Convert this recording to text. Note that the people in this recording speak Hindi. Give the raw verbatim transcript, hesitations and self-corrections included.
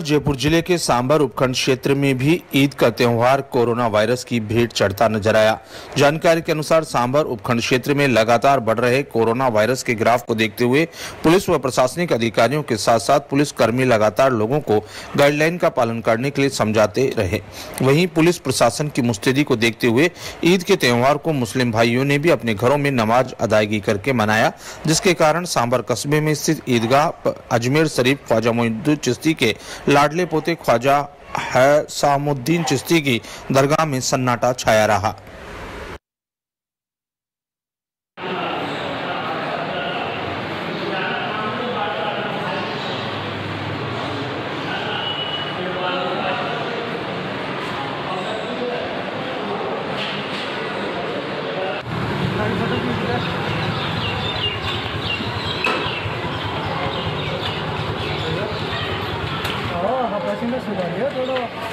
जयपुर जिले के सांबर उपखंड क्षेत्र में भी ईद का त्यौहार कोरोना वायरस की भेंट चढ़ता नजर आया। जानकारी के अनुसार सांबर उपखंड क्षेत्र में लगातार बढ़ रहे कोरोना वायरस के ग्राफ को देखते हुए पुलिस व प्रशासनिक अधिकारियों के साथ साथ पुलिस कर्मी लगातार लोगों को गाइडलाइन का पालन करने के लिए समझाते रहे। वहीं पुलिस प्रशासन की मुस्तैदी को देखते हुए ईद के त्यौहार को मुस्लिम भाइयों ने भी अपने घरों में नमाज अदायगी करके मनाया, जिसके कारण सांबर कस्बे में स्थित ईदगाह अजमेर शरीफ ख्वाजा मोइनुद्दीन चिश्ती के लाडले पोते ख्वाजा हसामुद्दीन चिश्ती की दरगाह में सन्नाटा छाया रहा। हाँ, हाँ, पैसेंजर सुधारिए थोड़ा।